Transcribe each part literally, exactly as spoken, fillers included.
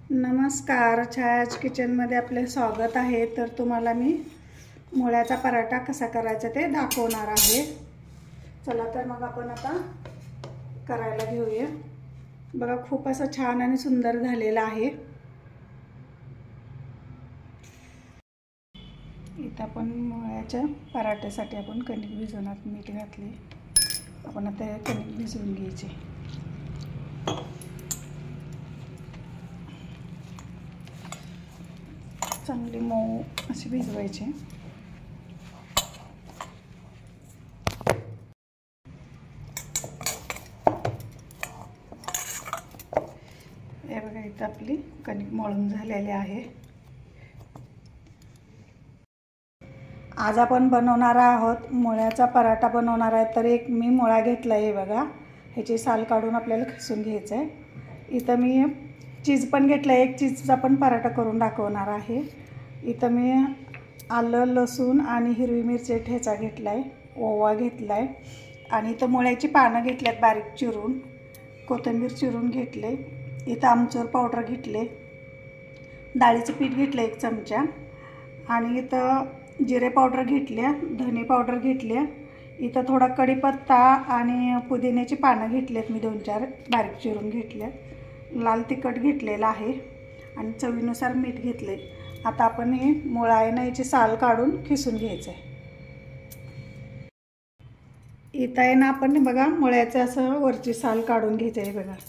नमस्कार, छायाज किचनमध्ये आपले स्वागत आहे। तर तुम्हाला मी मुळ्याचा पराठा कसा करायचा ते दाखवणार आहे। चला तर मग आपण आता करायला घेऊया। बघा, खूप असं छान आणि सुंदर झालेला आहे। इथं आपण मुळ्याच्या पराठ्यासाठी आपण कणिक भिजवण्यात मीठ घातले। आपण आता कणिक भिजवून घ्यायचे। चांगली मऊ अशी भिजवायची। हे बघा, इथं आपली कणिक मळून झालेली आहे। आज आपण बनवणार आहोत मुळ्याचा पराठा बनवणार आहे। तर एक मी मुळा घेतला आहे बघा, ह्याची साल काढून आपल्याला खिसून घ्यायचं आहे। इथं मी चीज पण घेतला आहे, एक चीजचा पण पराठा करून दाखवणार आहे। इथं मी आलं, लसूण आणि हिरवी मिरची ठेचा घेतला आहे, ओवा घेतला आहे आणि इथं मुळ्याची पानं घेतल्यात बारीक चिरून, कोथिंबीर चिरून घेतले। इथं आमचूर पावडर घेतले, डाळीचं पीठ घेतलं एक चमचा आणि इथं जिरे पावडर घेतल्या, धने पावडर घेतल्या। इथं थोडा कढीपत्ता आणि पुदिन्याची पानं घेतलेत मी, दोन चार बारीक चिरून घेतल्यात। लाल तिखट घेतलेलं आहे आणि चवीनुसार मीठ घेतले। आता आपण हे मुळा आहे ना, याची साल काढून खिसून घ्यायचं आहे। इथं आहे ना, आपण बघा मुळ्याचं असं वरची साल काढून घ्यायचं आहे बघा,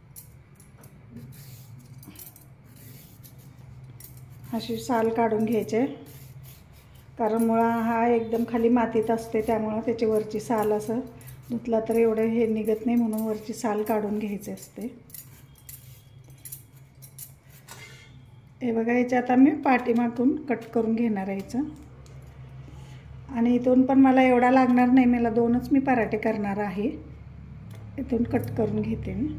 अशी साल काढून घ्यायचे। कारण मुळा हा एकदम खाली मातीत असते, त्यामुळे त्याची वरची साल असं धुतला तर एवढं हे निघत नाही, म्हणून वरची साल काढून घ्यायची असते। हे बघा, याच्या आता मी पाठीमागून कट करून घेणार आहे याचं। आणि इथून पण मला एवढा लागणार नाही, मला दोनच मी पराठे करणार आहे। इथून कट करून घेते मी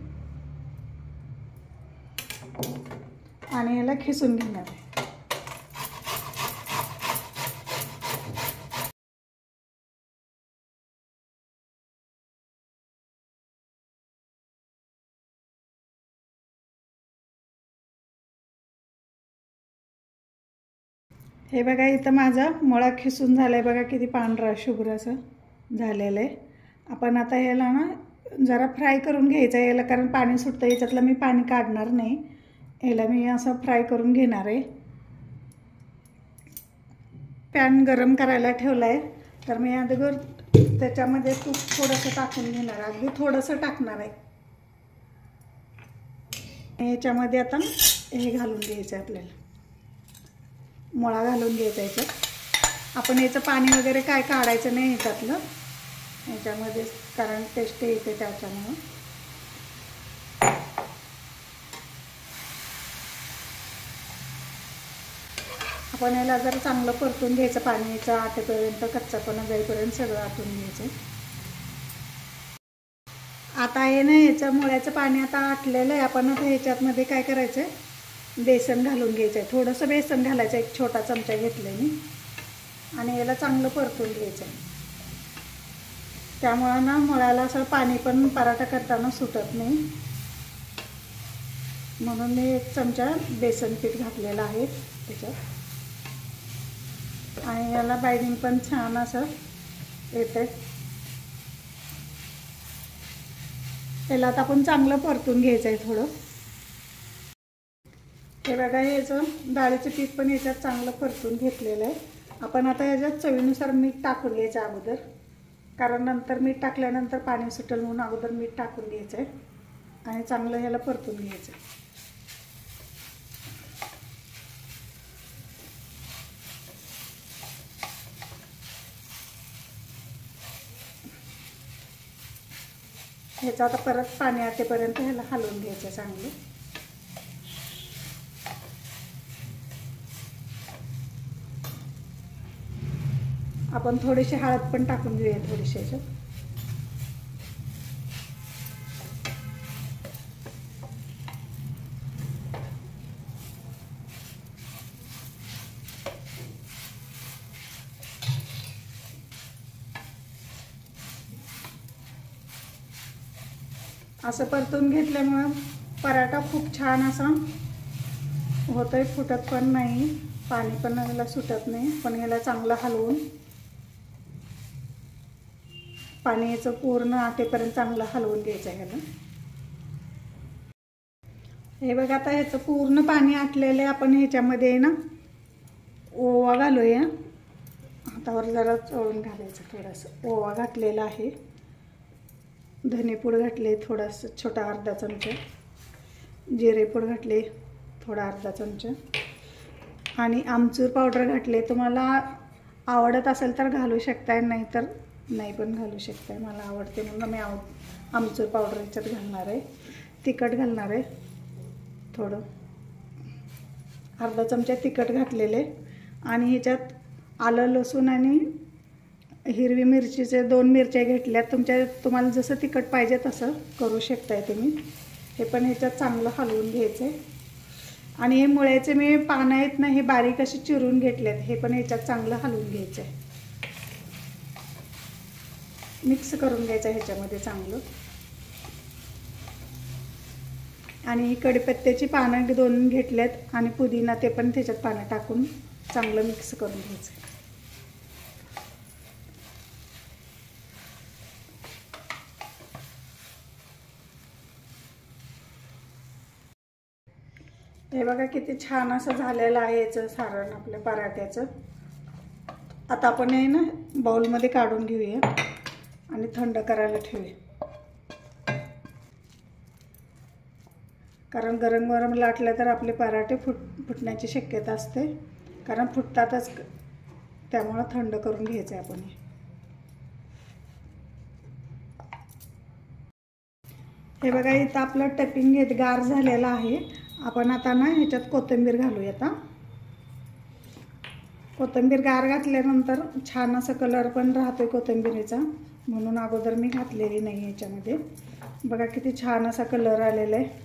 आणि याला खिसून घेणार आहे। हे बघा, इथं माझा मुळा खिसून झाला आहे बघा, किती पांढरा शुभ्र असं झालेलं आहे। आपण आता याला ना जरा फ्राय करून घ्यायचं आहे याला, कारण पाणी सुटतं याच्यातलं, मी पाणी काढणार नाही। याला मी असं फ्राय करून घेणार आहे। पॅन गरम करायला ठेवला आहे, तर मी अगोदर त्याच्यामध्ये तूप थोडंसं टाकून घेणार आहे, अगदी थोडंसं टाकणार आहे। याच्यामध्ये आता हे घालून घ्यायचं आहे, आपल्याला मुळा घालून घ्यायचा याच्यात। आपण याचं पाणी वगैरे काय काढायचं नाही याच्यातलं याच्यामध्ये, कारण टेस्ट येते त्याच्यामुळं। आपण याला जर चांगलं परतून घ्यायचं, पाण्याचं आटेपर्यंत, कच्चापणा जाईपर्यंत सगळं आटून घ्यायचं। आता हे ना याचं मुळ्याचं पाणी आता आटलेलं आहे। आपण आता ह्याच्यातमध्ये काय करायचं आहे, बेसन घालून घ्यायचं आहे। थोडंसं बेसन घालायचं, एक छोटा चमचा घेतलं मी आणि याला चांगलं परतून घ्यायचं आहे। त्यामुळं ना मुळ्याला असं पाणी पण पराठा करताना सुटत नाही, म्हणून मी एक चमचा बेसन पीठ घातलेलं आहे त्याच्यात आणि याला बाइंडिंग पण छान असं येते। त्याला आता आपण चांगलं परतून घ्यायचं आहे थोडं। हे बघा, याचं डाळीचं पीठ पण याच्यात चांगलं परतून घेतलेलं आहे। आपण आता याच्यात चवीनुसार मीठ टाकून घ्यायचं अगोदर, कारण नंतर मीठ टाकल्यानंतर पाणी सुटेल, म्हणून अगोदर मीठ टाकून घ्यायचं आहे आणि चांगलं ह्याला परतून घ्यायचं आहे। ह्याचं आता परत पाणी आटेपर्यंत ह्याला हलवून घ्यायचं चांगलं। आपण थोडीशी हळद पण टाकून घेऊया, थोडीशी याच्यात। असं परतून घेतल्यामुळे पराठा खूप छान असा होतंय, फुटत पण नाही, पाणी पण याला सुटत नाही. पण याला चांगलं हलवून पाणी याचं पूर्ण आटेपर्यंत चांगलं हलवून घ्यायचं आहे ह्याला. हे बघा आता ह्याचं पूर्ण पाणी आटलेलं आहे. आपण ह्याच्यामध्ये ना ओवा घालूया. हातावर जरा चोळून घालायचं थोडंसं. ओवा घातलेला आहे, धनेपूड घातले थोडासा छोटा अर्धा चमचा, जिरेपूड घातले थोडा अर्धा चमचा आणि आमचूर पावडर घातले. तुम्हाला आवडत असेल तर घालू शकताय, नाही तर नाही पण घालू शकताय. मला आवडते म्हणून मी आव आमचूर पावडर ह्याच्यात घालणार आहे. तिखट घालणार आहे थोडं, अर्धा चमचा तिखट घातलेले. आणि ह्याच्यात आलं लसूण आणि हिरवी मिरचीचे दोन मिरच्या घेतल्यात. तुमच्या तुम्हाला जसं तिखट पाहिजे तसं करू शकताय तुम्ही. हे पण ह्याच्यात चांगलं हलवून घ्यायचं आहे. आणि हे मुळ्याचे मी पानं आहेत ना, हे बारीक असे चिरून घेतलेत. हे पण ह्याच्यात चांगलं हलवून घ्यायचं आहे, मिक्स करून घ्यायचं ह्याच्यामध्ये चांगलं. आणि कढीपत्त्याची पानं दोन घेतल्यात आणि पुदिना, ते पण त्याच्यात पानं टाकून चांगलं मिक्स करून घ्यायचं. हे बघा किती छान असं झालेलं आहे याचं सारण आपल्या पराठ्याचं. आता आपण हे ना बाउलमध्ये काढून घेऊया आणि थंड करायला ठेवूया. कारण गरम गरम लाटलं तर आपले पराठे फुट फुटण्याची शक्यता असते, कारण फुटतातच. त्यामुळं थंड करून घ्यायचं आहे आपण. हे बघा इथं आपलं टपिंग घेत गार झालेलं आहे. आपण आता ना ह्याच्यात कोथिंबीर घालूया. आता कोथिंबीर गार घातल्यानंतर छान असा कलर पण राहतोय कोथिंबीरीचा, म्हणून अगोदर मी घातलेली नाही ह्याच्यामध्ये. बघा किती छान असा कलर आलेला आहे.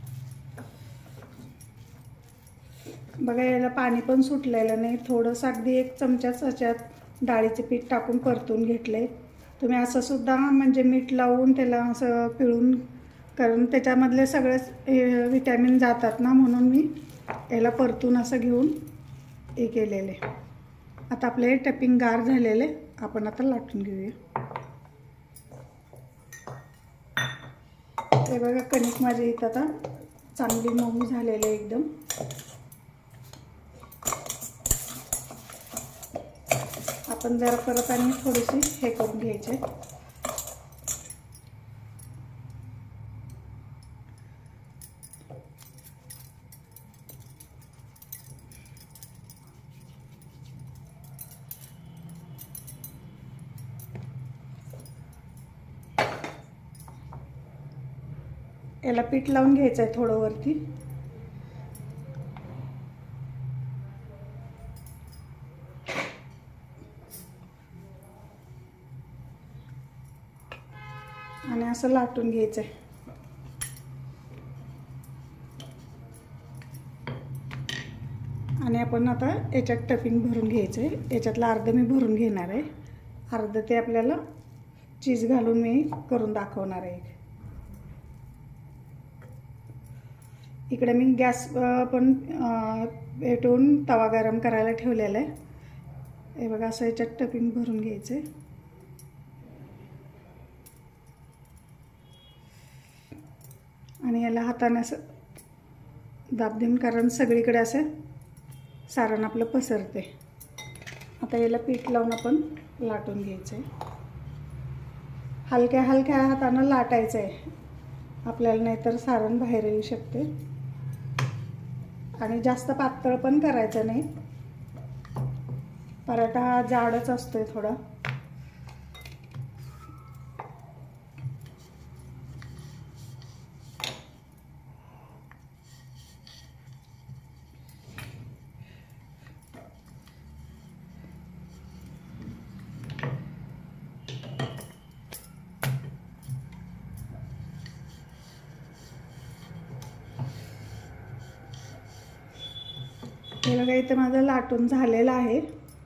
बघा याला पाणी पण सुटलेलं नाही. थोडंसं अगदी एक चमचाच ह्याच्यात डाळीचे पीठ टाकून परतून घेतले. तुम्ही असं सुद्धा म्हणजे मीठ लावून त्याला असं पिळून, कारण त्याच्यामधले सगळेच विटॅमिन जातात ना, म्हणून मी याला परतून असं घेऊन हे केलेले. आता आपले हे टपिंग गार झालेले, आपण आता लाटून घेऊया. हे बघा कणिक माझी इथं आता चांगली मऊ झालेली आहे एकदम. आपण जरा परत आणि थोडीशी हे करून घ्यायचे. याला पीठ लावून घ्यायचं आहे थोडं वरती. आणि असं लाटून घ्यायचं आहे. आणि आपण आता याच्यात टपिंग भरून घ्यायचं आहे. याच्यातलं अर्ध मी भरून घेणार आहे, अर्ध ते आपल्याला चीज घालून मी करून दाखवणार आहे. इकडे मी गॅस पण पेटवून तवा गरम करायला ठेवलेला आहे. हे बघा असं याच्यात टपिंग भरून घ्यायचं आहे. आणि याला हाताने असं दाब देऊन, कारण सगळीकडे असं सारण आपलं पसरते. आता याला पीठ लावून आपण लाटून घ्यायचं आहे. हलक्या हलक्या हातानं लाटायचं आहे आपल्याला, नाहीतर सारण बाहेर येऊ शकते. आणि जास्त पातळ पण करायचं नाही, पराठा हा जाडच असतोय थोडा. हे बघा इथं माझं लाटून झालेलं आहे.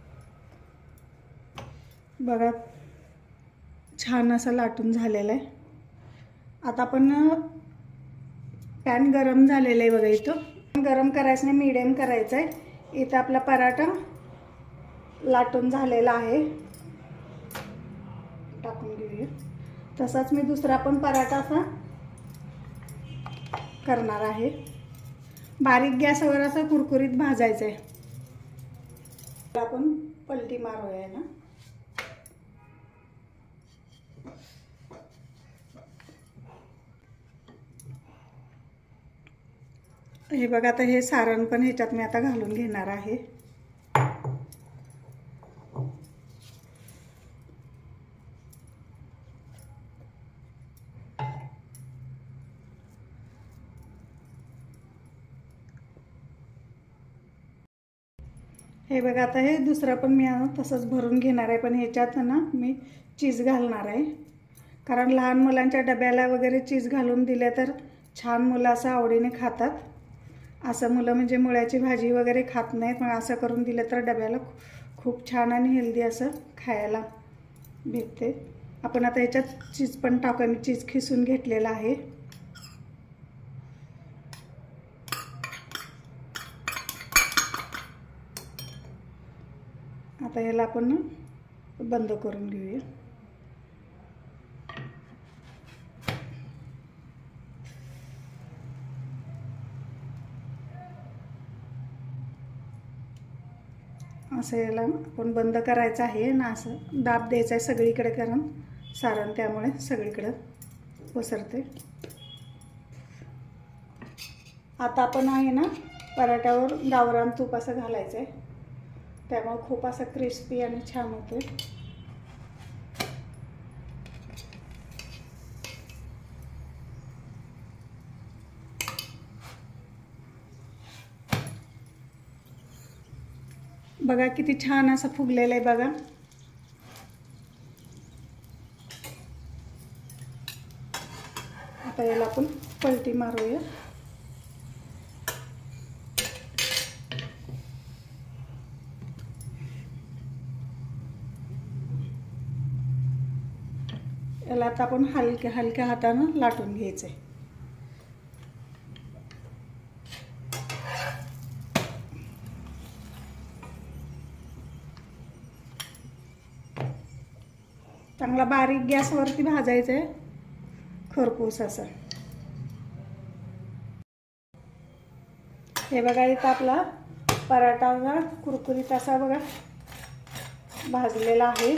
बघा छान असं लाटून झालेलं आहे. आता आपण पॅन गरम झालेलं आहे बघा इथं. गरम करायचं नाही, मीडियम करायचं आहे। इथं आपला पराठा लाटून झालेला आहे, टाकून घेऊया। तसाच मी दुसरा पण पराठा असा करणार आहे। बारीक गॅसवर असं कुरकुरीत भाजायचं आहे। आपण पलटी मारूया ना। हे बघा, आता हे सारण पण ह्याच्यात मी आता घालून घेणार आहे। हे बघा, आता हे दुसरं पण मी तसंच भरून घेणार आहे, पण ह्याच्यात ना मी चीज घालणार आहे। कारण लहान मुलांच्या डब्याला वगैरे चीज घालून दिले तर छान मुलं असं आवडीने खातात। असं मुलं म्हणजे मुळ्याची भाजी वगैरे खात नाहीत, पण असं करून दिलं तर डब्याला खूप छान आणि हेल्दी असं खायला भेटते। आपण आता ह्याच्यात चीज पण टाकून चीज खिसून घेतलेला आहे। आता याला आपण बंद करून घेऊया। असं याला आपण बंद करायचं आहे ना, असं दाब द्यायचा आहे सगळीकडे, कारण सारण त्यामुळे सगळीकडे पसरते। आता आपण आहे ना पराठ्यावर गावरान तूप असं घालायचं आहे, त्यामुळे खूप असं क्रिस्पी आणि छान होते। बघा किती छान असं फुगलेलं आहे बघा। आता याला आपण पलटी मारूया। याला आता आपण हलक्या हलक्या हाताने लाटून घ्यायचे। चांगला बारीक गॅसवरती भाजायचं आहे, खरपूस असं। हे बघा, इथं आपला पराठा कुरकुरीत असा बघा भाजलेला आहे।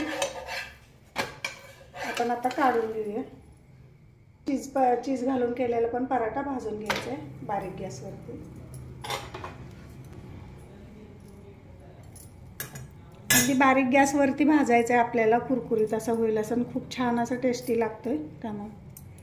आपण आता काढून घेऊया। चीज चीज घालून केलेला पण पराठा भाजून घ्यायचा आहे बारीक गॅसवरती। अगदी बारीक गॅसवरती भाजायचं आहे आपल्याला, कुरकुरीत असं होईल असं, खूप छान असं टेस्टी लागतंय। त्यामुळे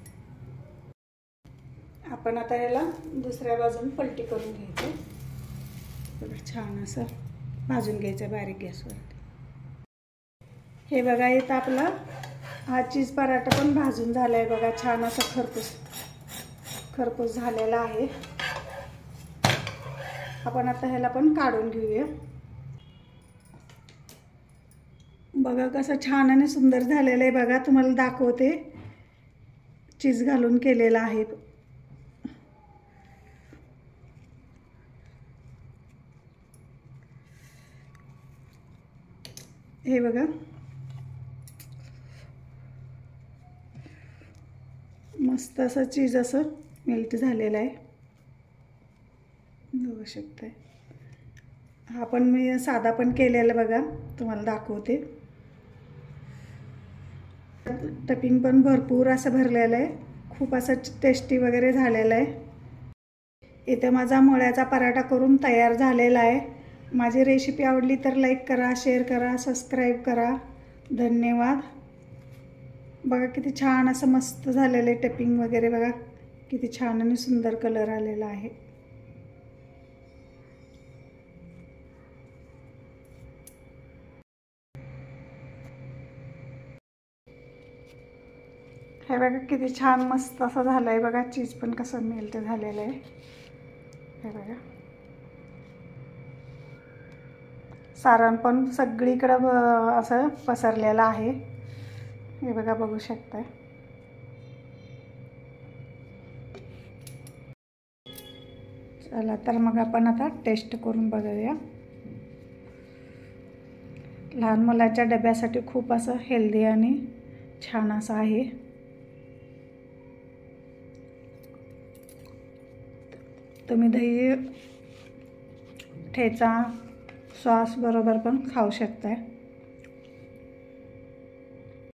आपण आता याला दुसऱ्या बाजून पलटी करून घ्यायचं, छान असं भाजून घ्यायचं बारीक गॅसवरती। हे बघा, इथं आपला हा चीज पराठा पण भाजून झालाय बघा, छान असं खरपूस खरपूस झालेला आहे। आपण आता ह्याला पण काढून घेऊया। बघा कसं छान आणि सुंदर झालेलं आहे बघा, तुम्हाला दाखवते। चीज घालून केलेला आहे। हे बघा, मस्त असं चीज असं मेल्ट झालेलं आहे, बघू शकताय। हा पण मी साधा पण केलेला बघा, तुम्हाला दाखवते। टपिंग पण भरपूर असं भरलेलं आहे, खूप असं टेस्टी वगैरे झालेलं आहे। इथे माझा मुळ्याचा पराठा करून तयार झालेला आहे। माझी रेसिपी आवडली तर लाईक करा, शेअर करा, सबस्क्राईब करा। धन्यवाद। बघा किती छान असं मस्त झालेलं आहे, टपिंग वगैरे बघा किती छान आणि सुंदर कलर आलेला आहे। हे बघा किती छान मस्त असं झालं आहे बघा, चीज पण कसं मेल्ट झालेलं आहे। हे बघा, सारण पण सगळीकडे असं पसरलेलं आहे। हे बघा, बघू शकताय। चला तर मग आपण आता टेस्ट करून बघूया. लहान मुलाच्या डब्यासाठी खूप असं हेल्दी आणि छान असं आहे. तुम्ही दही ठेचा सॉस बरोबर पण खाऊ शकताय.